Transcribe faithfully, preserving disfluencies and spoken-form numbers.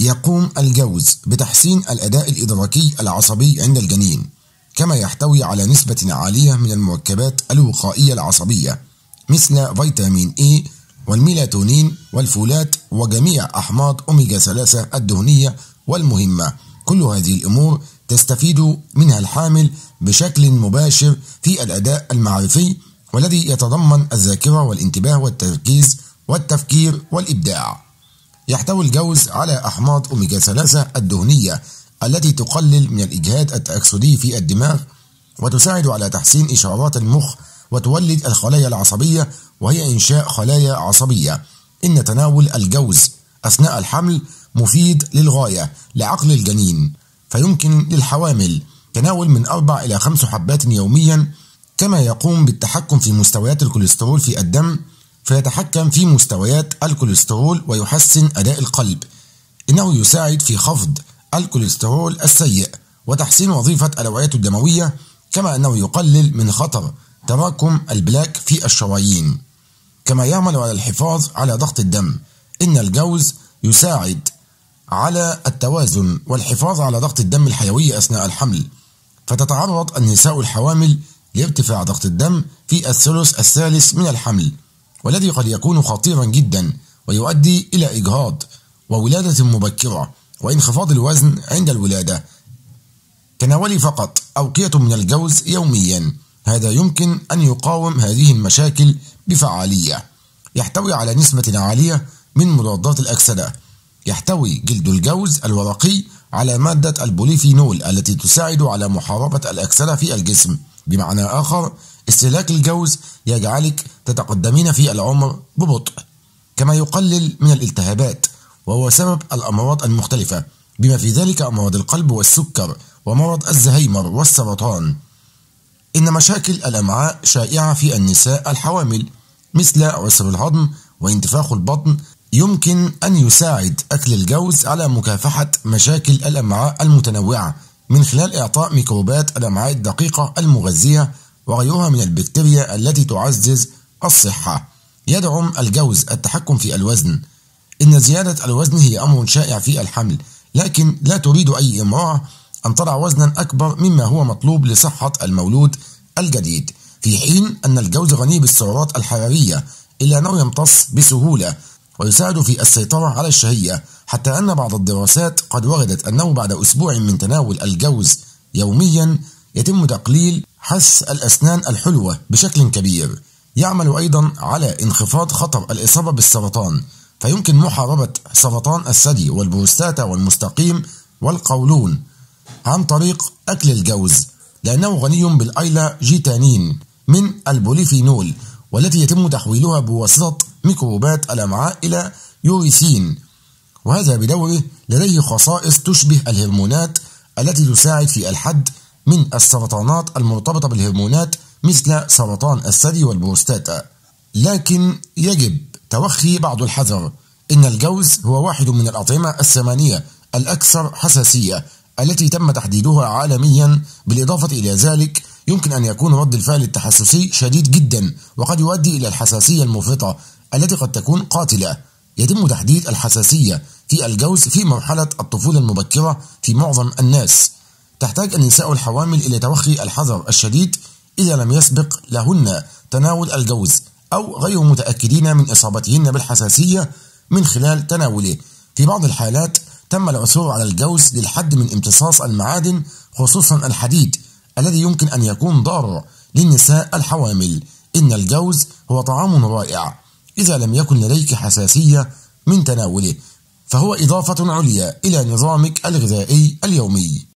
يقوم الجوز بتحسين الأداء الإدراكي العصبي عند الجنين، كما يحتوي على نسبة عالية من المركبات الوقائية العصبية مثل فيتامين إي والميلاتونين والفولات وجميع أحماض أوميجا ثلاثة الدهنية والمهمة. كل هذه الأمور تستفيد منها الحامل بشكل مباشر في الأداء المعرفي، والذي يتضمن الذاكرة والانتباه والتركيز والتفكير والإبداع. يحتوي الجوز على أحماض أوميجا ثلاثة الدهنية التي تقلل من الإجهاد التأكسدي في الدماغ، وتساعد على تحسين إشارات المخ وتولد الخلايا العصبية وهي إنشاء خلايا عصبية. إن تناول الجوز أثناء الحمل مفيد للغاية لعقل الجنين، فيمكن للحوامل تناول من أربع إلى خمس حبات يوميا، كما يقوم بالتحكم في مستويات الكوليسترول في الدم، فيتحكم في مستويات الكوليسترول ويحسن أداء القلب. إنه يساعد في خفض الكوليسترول السيء وتحسين وظيفة الأوعية الدموية، كما أنه يقلل من خطر تراكم البلاك في الشرايين، كما يعمل على الحفاظ على ضغط الدم. إن الجوز يساعد على التوازن والحفاظ على ضغط الدم الحيوي أثناء الحمل، فتتعرض النساء الحوامل لارتفاع ضغط الدم في الثلث الثالث من الحمل، والذي قد يكون خطيرا جدا ويؤدي إلى إجهاض وولادة مبكرة وانخفاض الوزن عند الولادة. تناولي فقط أوقية من الجوز يوميا، هذا يمكن أن يقاوم هذه المشاكل بفعالية. يحتوي على نسبة عالية من مضادات الأكسدة. يحتوي جلد الجوز الورقي على مادة البوليفينول التي تساعد على محاربة الأكسدة في الجسم. بمعنى آخر، استهلاك الجوز يجعلك تتقدمين في العمر ببطء، كما يقلل من الالتهابات وهو سبب الأمراض المختلفة، بما في ذلك أمراض القلب والسكر ومرض الزهايمر والسرطان. إن مشاكل الأمعاء شائعة في النساء الحوامل مثل عسر الهضم وانتفاخ البطن. يمكن أن يساعد أكل الجوز على مكافحة مشاكل الأمعاء المتنوعة من خلال إعطاء ميكروبات الأمعاء الدقيقة المغذية وغيرها من البكتيريا التي تعزز الصحة. يدعم الجوز التحكم في الوزن. إن زيادة الوزن هي أمر شائع في الحمل، لكن لا تريد أي امرأة أن تضع وزنا أكبر مما هو مطلوب لصحة المولود الجديد، في حين أن الجوز غني بالسعرات الحرارية إلا أنه يمتص بسهولة ويساعد في السيطرة على الشهية، حتى أن بعض الدراسات قد وجدت أنه بعد أسبوع من تناول الجوز يوميا يتم تقليل حس الأسنان الحلوة بشكل كبير. يعمل أيضا على انخفاض خطر الإصابة بالسرطان، فيمكن محاربة سرطان الثدي والبروستاتا والمستقيم والقولون عن طريق أكل الجوز، لأنه غني بالأيلا جيتانين من البوليفينول، والتي يتم تحويلها بواسطة ميكروبات الأمعاء إلى يوريسين، وهذا بدوره لديه خصائص تشبه الهرمونات التي تساعد في الحد من السرطانات المرتبطة بالهرمونات مثل سرطان الثدي والبروستاتا. لكن يجب توخي بعض الحذر. إن الجوز هو واحد من الأطعمة الثمانية الأكثر حساسية التي تم تحديدها عالميا. بالإضافة إلى ذلك، يمكن أن يكون رد الفعل التحسسي شديد جدا، وقد يؤدي إلى الحساسية المفرطة التي قد تكون قاتلة. يتم تحديد الحساسية في الجوز في مرحلة الطفولة المبكرة في معظم الناس. تحتاج النساء الحوامل إلى توخي الحذر الشديد إذا لم يسبق لهن تناول الجوز أو غير متأكدين من إصابتهن بالحساسية من خلال تناوله. في بعض الحالات تم العثور على الجوز للحد من امتصاص المعادن، خصوصا الحديد الذي يمكن أن يكون ضار للنساء الحوامل. إن الجوز هو طعام رائع إذا لم يكن لديك حساسية من تناوله، فهو إضافة عليا إلى نظامك الغذائي اليومي.